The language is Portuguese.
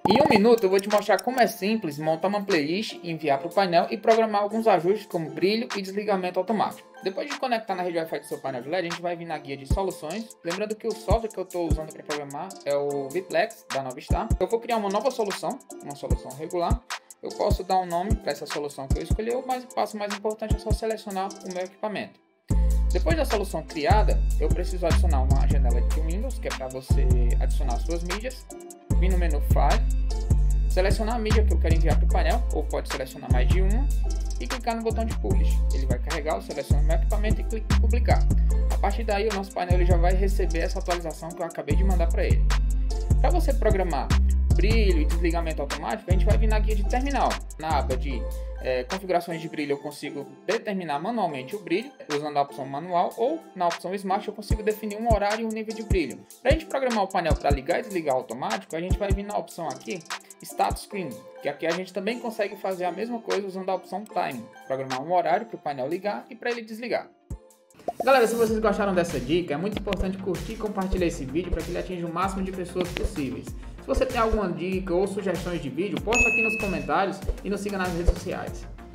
Em um minuto eu vou te mostrar como é simples montar uma playlist, enviar para o painel e programar alguns ajustes como brilho e desligamento automático. Depois de conectar na rede Wi-Fi do seu painel de LED, a gente vai vir na guia de soluções. Lembrando que o software que eu estou usando para programar é o Vplex da Novistar. Eu vou criar uma nova solução, uma solução regular. Eu posso dar um nome para essa solução que eu escolhi, mas o passo mais importante é só selecionar o meu equipamento. Depois da solução criada, eu preciso adicionar uma janela de Windows, que é para você adicionar suas mídias. Vir no menu File, selecionar a mídia que eu quero enviar para o painel, ou pode selecionar mais de uma, e clicar no botão de Publish. Ele vai carregar, eu seleciono meu equipamento e clico em Publicar. A partir daí, o nosso painel ele já vai receber essa atualização que eu acabei de mandar para ele. Para você programar brilho e desligamento automático, a gente vai vir na guia de terminal. Na aba de configurações de brilho eu consigo determinar manualmente o brilho, usando a opção manual, ou na opção Smart eu consigo definir um horário e um nível de brilho. Para a gente programar o painel para ligar e desligar automático, a gente vai vir na opção aqui, Start Screen, que aqui a gente também consegue fazer a mesma coisa usando a opção Time, programar um horário para o painel ligar e para ele desligar. Galera, se vocês gostaram dessa dica, é muito importante curtir e compartilhar esse vídeo para que ele atinja o máximo de pessoas possíveis. Se você tem alguma dica ou sugestões de vídeo, posta aqui nos comentários e nos siga nas redes sociais.